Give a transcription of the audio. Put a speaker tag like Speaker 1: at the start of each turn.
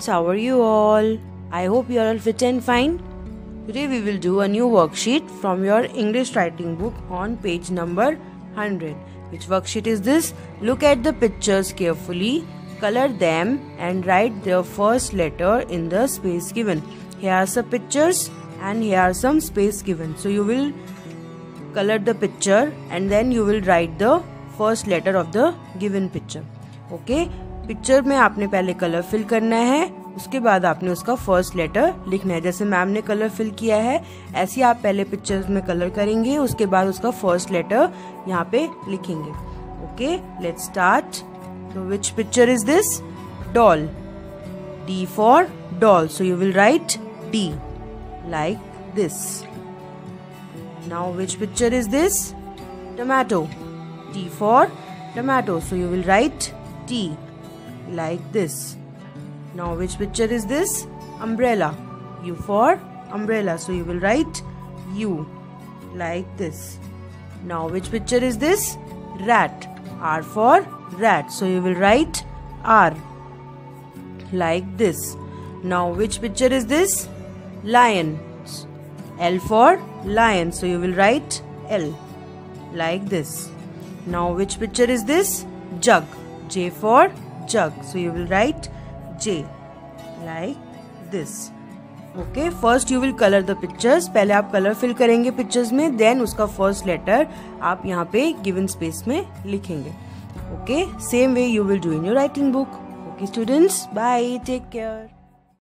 Speaker 1: students, how are you all? I hope you are all fit and fine. Today we will do a new worksheet from your English writing book on page number 100. Which worksheet is this? Look at the pictures carefully, color them and write their first letter in the space given. Here are some pictures and here are some space given. So you will color the picture and then you will write the first letter of the given picture. Okay? Picture में आपने पहले colour fill करना है, उसके बाद आपने उसका first letter लिखना है. जैसे मैम ने कलर फिल किया है ऐसे आप पहले पिक्चर में कलर करेंगे, उसके बाद उसका फर्स्ट लेटर यहाँ पे लिखेंगे. Okay, let's start. तो which picture is this? Doll. D for doll, so you will write D like this. Now which picture is this? Tomato. T for tomato, so you will write T like this. Now which picture is this? Umbrella. U for umbrella, so you will write U like this. Now which picture is this? Rat. R for rat, so you will write R like this. Now which picture is this? Lion. L for lion, so you will write L like this. Now which picture is this? Jug. J for jug, so you will write J like this. Okay, first you will color the pictures. पहले आप colour fill करेंगे pictures में, then उसका first letter आप यहाँ पे given space में लिखेंगे. Okay, same way you will do in your writing book. Okay students, bye, take care.